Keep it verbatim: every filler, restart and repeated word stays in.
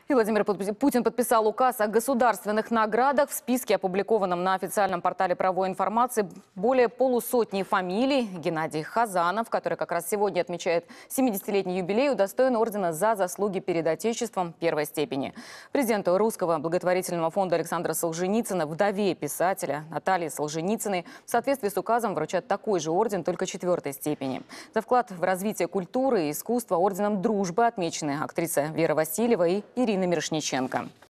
И Владимир Путин подписал указ о государственных наградах. В списке, опубликованном на официальном портале правовой информации, более полусотни фамилий. Геннадий Хазанов, который как раз сегодня отмечает семидесятилетний юбилей, удостоен ордена за заслуги перед Отечеством первой степени. Президенту Русского благотворительного фонда Александра Солженицына, вдове писателя Натальи Солженицыной, в соответствии с указом вручат такой же орден, только четвертой степени. За вклад в развитие культуры и искусства орденом дружбы отмечены актриса Вера Васильева и Ирина Мирошниченко.